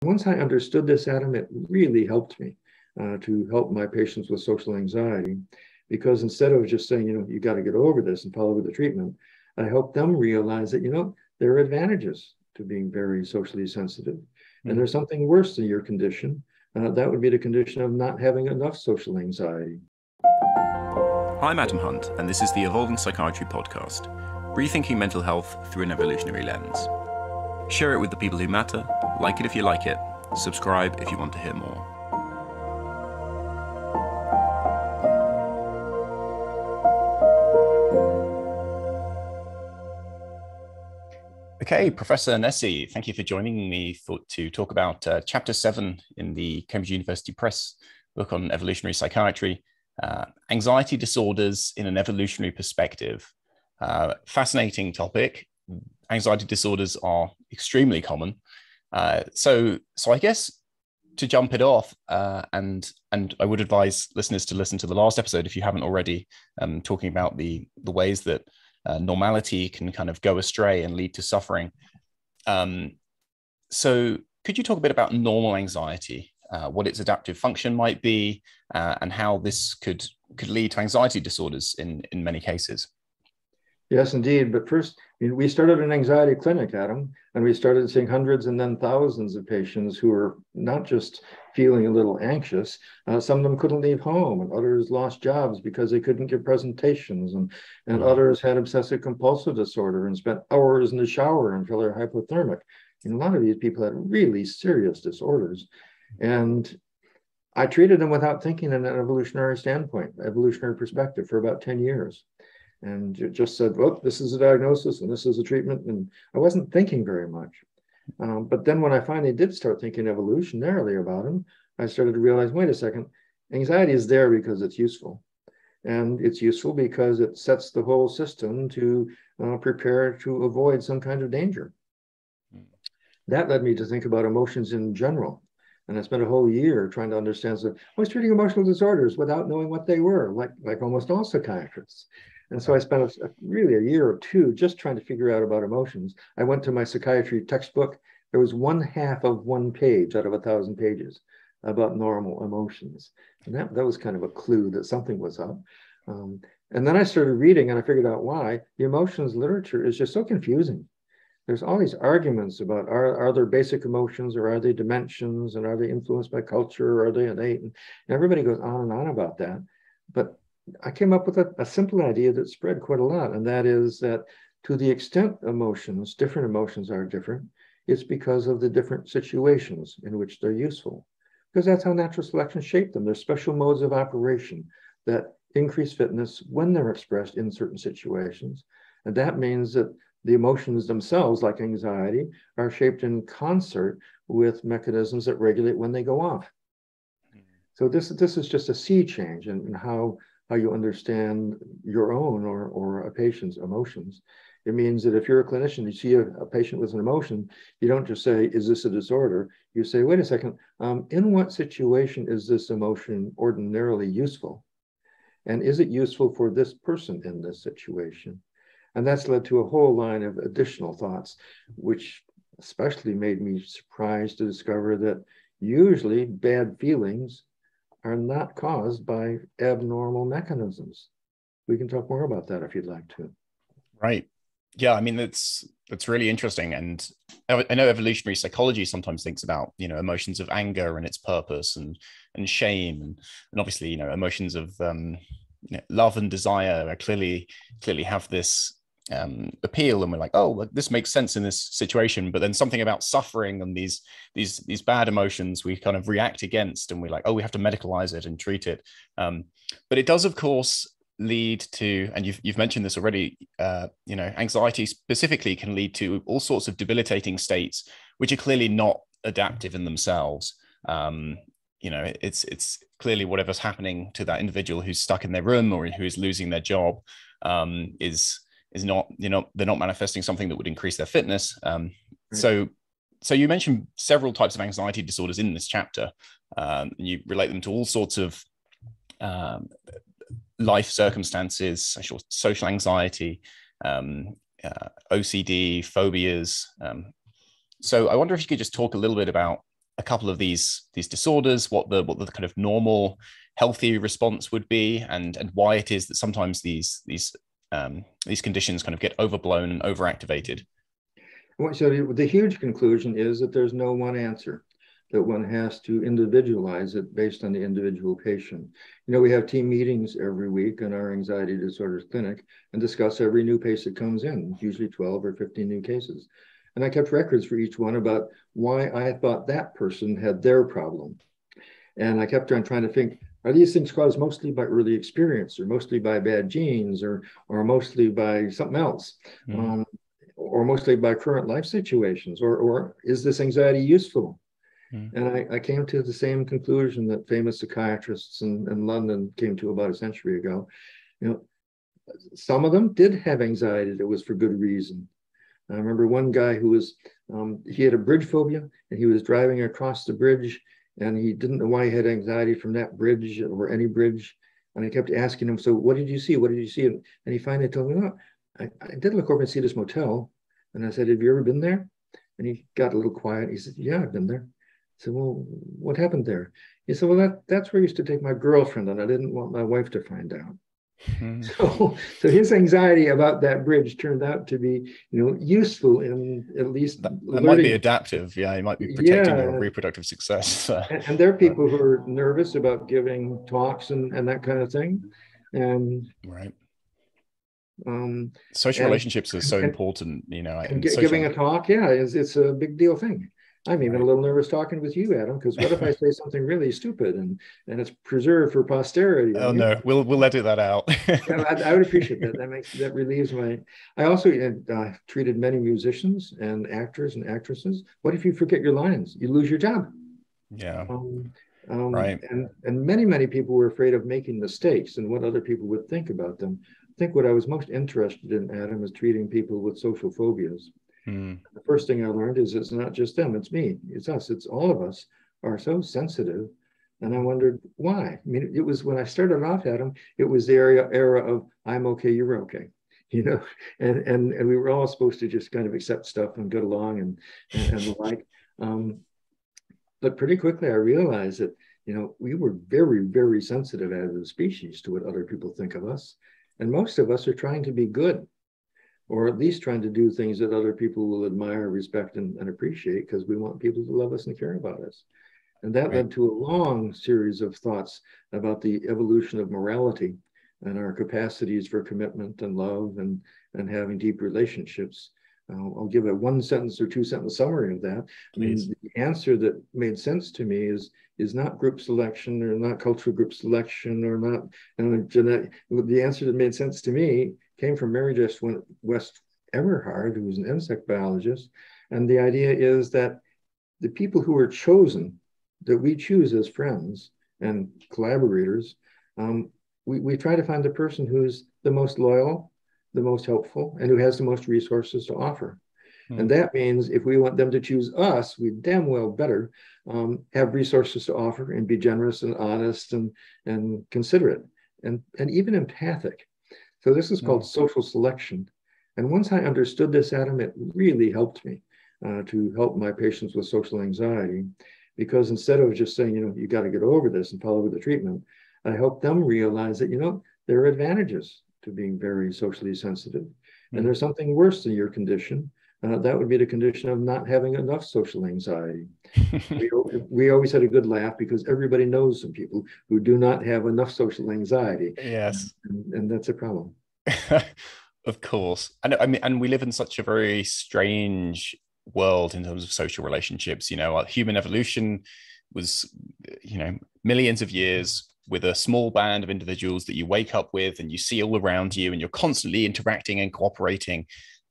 Once I understood this, Adam, it really helped me to help my patients with social anxiety, because instead of just saying, you got to get over this and follow with the treatment, I helped them realize that, there are advantages to being very socially sensitive. And there's something worse than your condition. That would be the condition of not having enough social anxiety. Hi, I'm Adam Hunt, and this is the Evolving Psychiatry podcast, rethinking mental health through an evolutionary lens. Share it with the people who matter, like it if you like it, subscribe if you want to hear more. Okay, Professor Nesse, thank you for joining me to talk about Chapter 7 in the Cambridge University Press book on evolutionary psychiatry, anxiety disorders in an evolutionary perspective. Fascinating topic. Anxiety disorders are extremely common. So I guess to jump it off, and I would advise listeners to listen to the last episode if you haven't already, talking about the ways that normality can kind of go astray and lead to suffering. So could you talk a bit about normal anxiety, what its adaptive function might be, and how this could lead to anxiety disorders in many cases? Yes, indeed. But first, we started an anxiety clinic, Adam, and we started seeing hundreds and then thousands of patients who were not just feeling a little anxious. Some of them couldn't leave home, and others lost jobs because they couldn't give presentations, and others had obsessive compulsive disorder and spent hours in the shower until they're hypothermic. And a lot of these people had really serious disorders. And I treated them without thinking in an evolutionary standpoint, evolutionary perspective, for about 10 years. And just said, well, this is a diagnosis and this is a treatment. And I wasn't thinking very much. But then when I finally did start thinking evolutionarily about them, I started to realize, wait a second, anxiety is there because it's useful. And it's useful because it sets the whole system to prepare to avoid some kind of danger. That led me to think about emotions in general. And I spent a whole year trying to understand. So I was treating emotional disorders without knowing what they were, like almost all psychiatrists. And so I spent really a year or two just trying to figure out about emotions. I went to my psychiatry textbook. There was 1/2 of one page out of 1,000 pages about normal emotions. And that was kind of a clue that something was up. And then I started reading and I figured out why. The emotions literature is just so confusing. There's all these arguments about are there basic emotions, or are they dimensions, and are they influenced by culture, or are they innate? And everybody goes on and on about that. But I came up with a simple idea that spread quite a lot, and that is that to the extent different emotions are different, it's because of the different situations in which they're useful. Because that's how natural selection shaped them. There's special modes of operation that increase fitness when they're expressed in certain situations. And that means that the emotions themselves, like anxiety, are shaped in concert with mechanisms that regulate when they go off. So this is just a sea change in how you understand your own or a patient's emotions. It means that if you're a clinician, you see a patient with an emotion, you don't just say, is this a disorder? You say, wait a second, in what situation is this emotion ordinarily useful? And is it useful for this person in this situation? And that's led to a whole line of additional thoughts, which especially made me surprised to discover that usually bad feelings are not caused by abnormal mechanisms. We can talk more about that if you'd like to. Right. Yeah, I mean, that's really interesting. And I know evolutionary psychology sometimes thinks about, emotions of anger and its purpose and shame. And obviously, emotions of love and desire clearly have this appeal, and we're like, oh, well, this makes sense in this situation. But then something about suffering and these bad emotions we kind of react against, and we're like, oh, we have to medicalize it and treat it. But it does, of course, lead to, and you've mentioned this already, anxiety specifically can lead to all sorts of debilitating states, which are clearly not adaptive in themselves. It's clearly whatever's happening to that individual who's stuck in their room or who is losing their job is not, they're not manifesting something that would increase their fitness. Right. So you mentioned several types of anxiety disorders in this chapter, and you relate them to all sorts of life circumstances, social anxiety, OCD, phobias. So I wonder if you could just talk a little bit about a couple of these disorders, what the kind of normal healthy response would be, and why it is that sometimes these conditions kind of get overblown and overactivated. So the huge conclusion is that there's no one answer, that one has to individualize it based on the individual patient. We have team meetings every week in our anxiety disorders clinic and discuss every new case that comes in, usually 12 or 15 new cases. And I kept records for each one about why I thought that person had their problem. And I kept on trying to think, are these things caused mostly by early experience, or mostly by bad genes, or mostly by something else? Or mostly by current life situations, or is this anxiety useful? And I came to the same conclusion that famous psychiatrists in London came to about a century ago. Some of them did have anxiety that was for good reason. I remember one guy who was, he had a bridge phobia, and he was driving across the bridge, and he didn't know why he had anxiety from that bridge or any bridge. And I kept asking him, so what did you see? What did you see? And he finally told me, oh, I did look over and see this motel. And I said, have you ever been there? And he got a little quiet. He said, yeah, I've been there. I said, well, what happened there? He said, well, that's where I used to take my girlfriend, and I didn't want my wife to find out. So his anxiety about that bridge turned out to be, useful in at least that might be adaptive. Yeah, he might be protecting your reproductive success. And there are people who are nervous about giving talks and that kind of thing. And right. Social relationships are so important, giving a talk, it's a big deal thing. I'm even a little nervous talking with you, Adam, because what if I say something really stupid and it's preserved for posterity? Oh no, we'll edit that out. I would appreciate that. That relieves my. I also treated many musicians and actors and actresses. What if you forget your lines? You lose your job. Yeah. Right. And many people were afraid of making mistakes and what other people would think about them. I think what I was most interested in, Adam, is treating people with social phobias. The first thing I learned is it's not just them, it's me, it's us, it's all of us are so sensitive. And I wondered why. I mean, it was when I started off, Adam, it was the era of I'm okay, you're okay, and we were all supposed to just kind of accept stuff and get along and the like. But pretty quickly I realized that, we were very, very sensitive as a species to what other people think of us. And most of us are trying to be good, or at least trying to do things that other people will admire, respect, and appreciate, because we want people to love us and care about us. And that led to a long series of thoughts about the evolution of morality and our capacities for commitment and love and having deep relationships. I'll give a 1 sentence or 2 sentence summary of that. Please. I mean, the answer that made sense to me is not group selection, or not cultural group selection, or not genetic. The answer that made sense to me came from Mary Jess West Everhard, who was an insect biologist. And the idea is that the people who are chosen, that we choose as friends and collaborators, we try to find the person who's the most loyal, the most helpful, and who has the most resources to offer. And that means if we want them to choose us, we damn well better have resources to offer and be generous and honest and considerate and even empathic. So this is called social selection. And once I understood this, Adam, it really helped me to help my patients with social anxiety, because instead of just saying, you got to get over this and follow the treatment, I helped them realize that, there are advantages to being very socially sensitive. And there's something worse than your condition. That would be the condition of not having enough social anxiety. We always had a good laugh because everybody knows some people who do not have enough social anxiety. Yes. And that's a problem. Of course. And we live in such a very strange world in terms of social relationships. Human evolution was, millions of years with a small band of individuals that you wake up with and you see all around you, and you're constantly interacting and cooperating.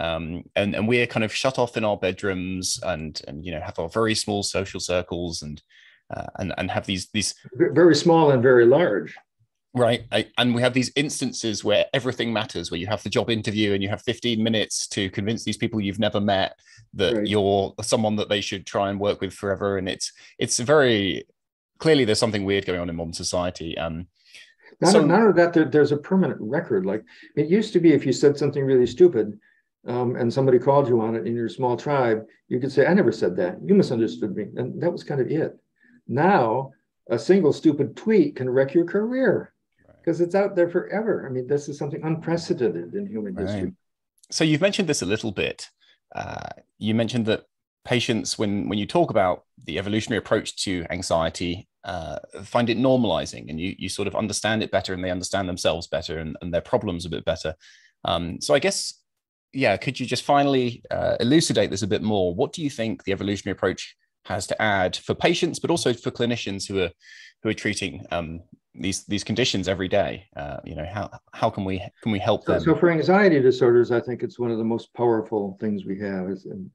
And we're kind of shut off in our bedrooms and have our very small social circles and have these very small and very large. Right. And we have these instances where everything matters, where you have the job interview and you have 15 minutes to convince these people you've never met that you're someone that they should try and work with forever. And it's very clearly there's something weird going on in modern society. Not only that, there's a permanent record. Like it used to be, if you said something really stupid, and somebody called you on it in your small tribe, you could say, I never said that. You misunderstood me. And that was kind of it. Now, a single stupid tweet can wreck your career because it's out there forever. I mean, this is something unprecedented in human history. So you've mentioned this a little bit. You mentioned that patients, when you talk about the evolutionary approach to anxiety, find it normalizing, and you sort of understand it better, and they understand themselves better, and their problems a bit better. So I guess, yeah, could you just finally elucidate this a bit more? What do you think the evolutionary approach has to add for patients, but also for clinicians who are treating these conditions every day? How can we help them? So for anxiety disorders, I think it's one of the most powerful things we have.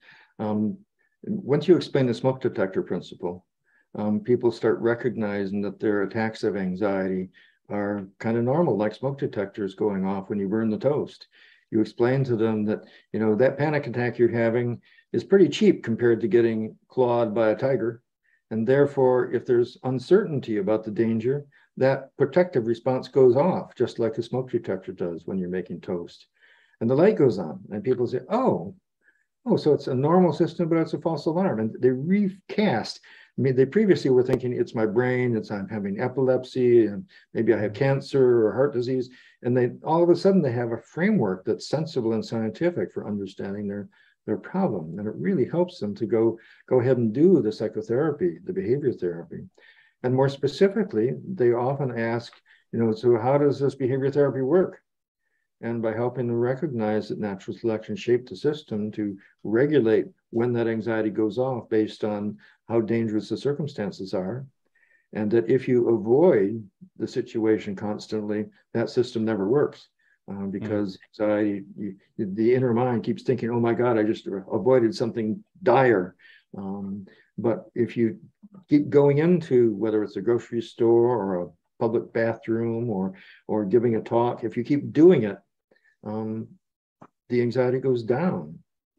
Once you explain the smoke detector principle, people start recognizing that their attacks of anxiety are kind of normal, like smoke detectors going off when you burn the toast. You explain to them that, that panic attack you're having is pretty cheap compared to getting clawed by a tiger. And therefore, if there's uncertainty about the danger, that protective response goes off, just like a smoke detector does when you're making toast. And the light goes on, and people say, oh, so it's a normal system, but it's a false alarm. And they recast. I mean, they previously were thinking it's my brain, I'm having epilepsy, and maybe I have cancer or heart disease. And they all of a sudden they have a framework that's sensible and scientific for understanding their problem. And it really helps them to go ahead and do the psychotherapy, the behavior therapy. And more specifically, they often ask, so how does this behavior therapy work? And by helping them recognize that natural selection shaped the system to regulate when that anxiety goes off based on how dangerous the circumstances are, and that if you avoid the situation constantly, that system never works. Because anxiety, the inner mind keeps thinking, oh my God, I just avoided something dire. But if you keep going into, whether it's a grocery store or a public bathroom or giving a talk, if you keep doing it, the anxiety goes down.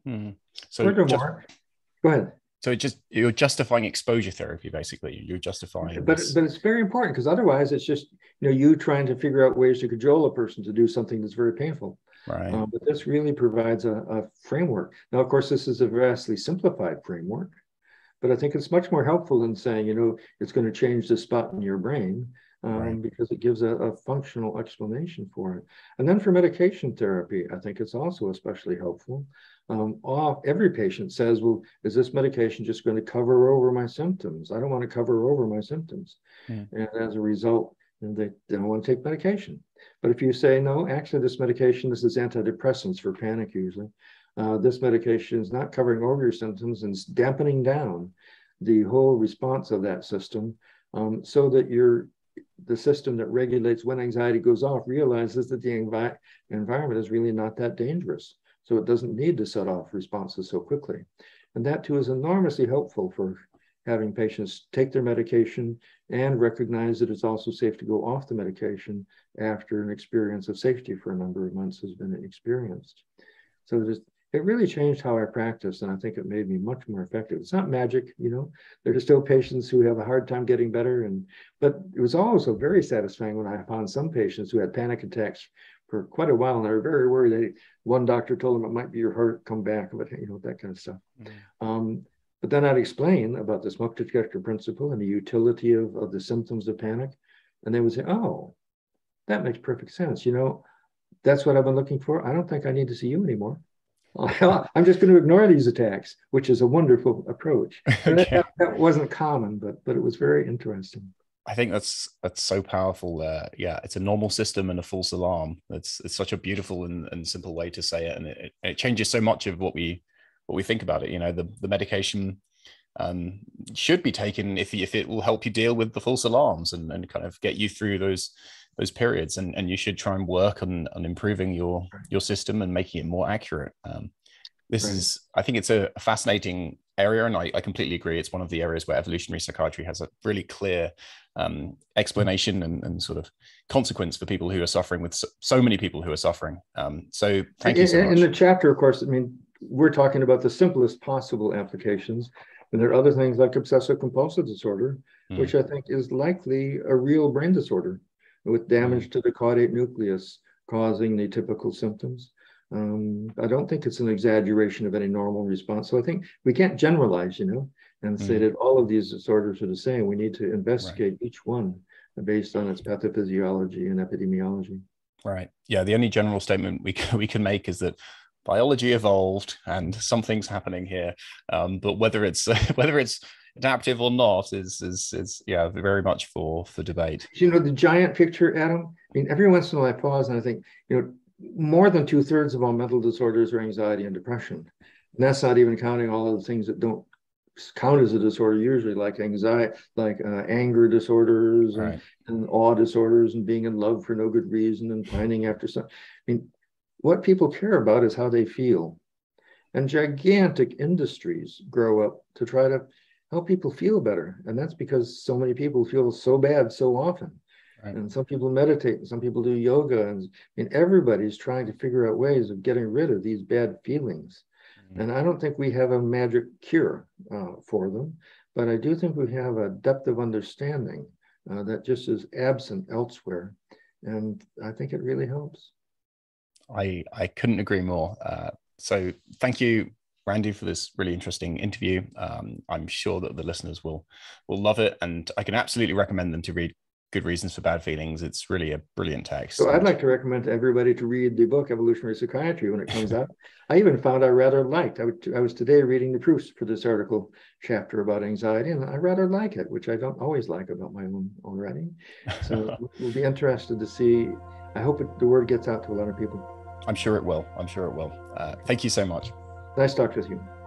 So furthermore, go ahead. So you're justifying exposure therapy, basically. You're justifying but it's very important, because otherwise it's just you trying to figure out ways to cajole a person to do something that's very painful. Right. But this really provides a framework. Now, of course, this is a vastly simplified framework, but I think it's much more helpful than saying, it's going to change the spot in your brain, because it gives a functional explanation for it. And then for medication therapy, I think it's also especially helpful. Every patient says, well, is this medication just going to cover over my symptoms? I don't want to cover over my symptoms. And as a result, they don't want to take medication. But if you say, no, actually, this medication, this is antidepressants for panic usually. This medication is not covering over your symptoms and it's dampening down the whole response of that system, so that the system that regulates when anxiety goes off realizes that the environment is really not that dangerous. So it doesn't need to set off responses so quickly. And that too is enormously helpful for having patients take their medication and recognize that it's also safe to go off the medication after an experience of safety for a number of months has been experienced. So it really changed how I practice, and I think it made me much more effective. It's not magic, there are still patients who have a hard time getting better, but it was also very satisfying when I found some patients who had panic attacks for quite a while, and they were very worried. One doctor told them it might be your heart, come back, but that kind of stuff. But then I'd explain about the smoke detector principle and the utility of the symptoms of panic, and they would say, oh, that makes perfect sense. That's what I've been looking for. I don't think I need to see you anymore. I'm just going to ignore these attacks, which is a wonderful approach. Okay. That wasn't common, but it was very interesting. I think that's so powerful. Yeah, it's a normal system and a false alarm. It's such a beautiful and simple way to say it, and it changes so much of what we think about it. The medication should be taken if it will help you deal with the false alarms and kind of get you through those periods, and you should try and work on improving your system and making it more accurate. I think it's a fascinating area, and I completely agree. It's one of the areas where evolutionary psychiatry has a really clear explanation and sort of consequence for people who are suffering, with so many people who are suffering. So thank you so much. In the chapter, of course, we're talking about the simplest possible applications. And there are other things like obsessive compulsive disorder, which I think is likely a real brain disorder with damage to the caudate nucleus causing the typical symptoms. I don't think it's an exaggeration of any normal response. So I think we can't generalize, and say that all of these disorders are the same. We need to investigate each one based on its pathophysiology and epidemiology. Right. Yeah. The only general statement we can make is that biology evolved and something's happening here. But whether it's adaptive or not is yeah, very much for debate. The giant picture, Adam. I mean, every once in a while I pause and I think, more than 2/3 of all mental disorders are anxiety and depression. And that's not even counting all of the things that don't count as a disorder usually, like anxiety, like anger disorders and awe disorders and being in love for no good reason and pining after something. I mean, what people care about is how they feel. And gigantic industries grow up to try to help people feel better. And that's because so many people feel so bad so often. And some people meditate, and some people do yoga. And everybody's trying to figure out ways of getting rid of these bad feelings. And I don't think we have a magic cure for them, but I do think we have a depth of understanding that just is absent elsewhere. And I think it really helps. I couldn't agree more. So thank you, Randy, for this really interesting interview. I'm sure that the listeners will love it, and I can absolutely recommend them to read Good Reasons for Bad Feelings. It's really a brilliant text. So I'd like to recommend to everybody to read the book Evolutionary Psychiatry when it comes out. I even found I rather liked. I was today reading the proofs for this article chapter about anxiety, and I rather like it, which I don't always like about my own writing. So we'll be interested to see. I hope the word gets out to a lot of people. I'm sure it will. Thank you so much. Nice talk with you.